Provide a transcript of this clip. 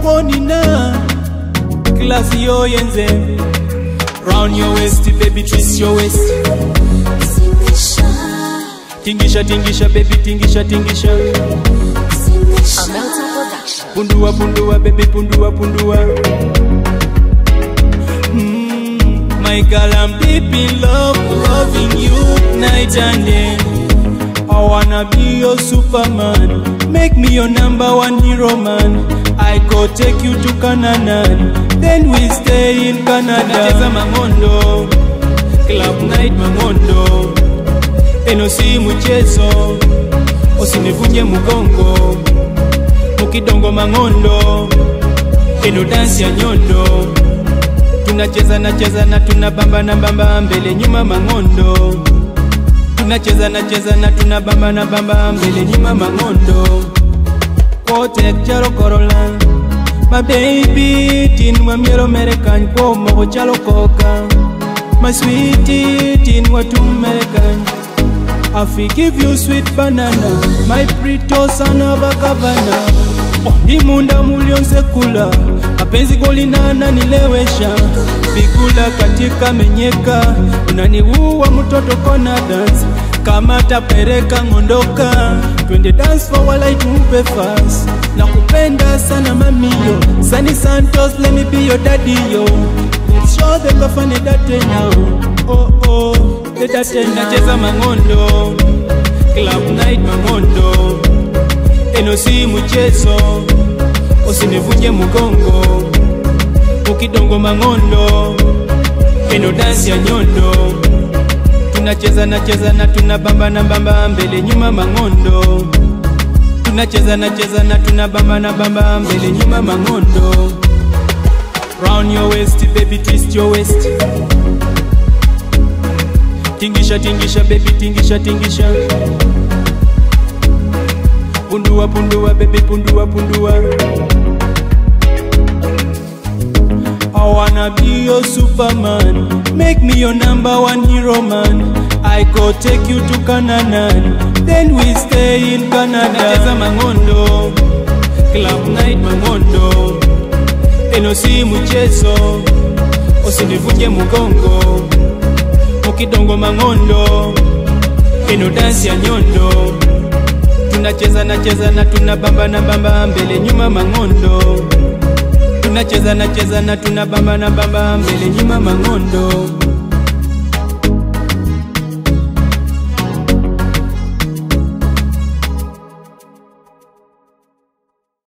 Wonina classy yo yenze. Round your waist, baby, twist your waist. Tingisha, tingisha, baby, tingisha, tingisha. Pundua, pundua, baby, pundua, pundua. My girl, I'm deep in love, loving you night and day. I wanna be your Superman, make me your #1 hero man. I go take you to Canada, then we stay in Canada. Nacheza mangondo, club night mangondo. Eno si mchezo, usinivunje mgongo. Mukidongo mangondo, eno dance ya nyondo. Tunacheza na cheza na tunabamba na bamba mbele nyuma mangondo. Tunacheza na cheza na tunabamba na bamba mbele nyuma mangondo. Kote chalo Corolla, my baby tin wa miero American kwa mo chalo Coca. My sweetie tin wa tu American. I fi give you sweet banana, my pretty son of a governor. Imunda mulio sekula, mapenzi golinana nilewesha. Bigula katika menyeka, unaniua mtoto kona dance. Kama tapereka ngondoka, twende dance for while I move fast. Nakupenda sana mamiyo, Sunny Santos let me be your daddy yo. Let's show them the funny that now. Oh oh, the that now. Nacheza mangondo, club night mangondo. Eno si mchezo, usinivunje mgongo. Mukidongo mangondo, eno dance ya nyondo. Tunacheza na cheza na tunabamba na bamba mbele nyuma mangondo. Tunacheza na cheza na tunabamba na bamba mbele nyuma mangondo. Round your waist, baby, twist your waist. Tingisha, tingisha, baby, tingisha, tingisha. Pundua, pundua, baby, pundua, pundua. I wanna be your Superman, make me your #1 hero man. I go take you to Canada, then we stay in Canada. Nacheza mangondo, club night mangondo. Eno si mchezo, usinivunje mgongo. Mukidongo mangondo, eno dance ya nyondo. Tunacheza na cheza na tunabamba na bamba mbele nyuma mangondo. Tunacheza na cheza na tunabamba na bamba mbele nyuma mangondo.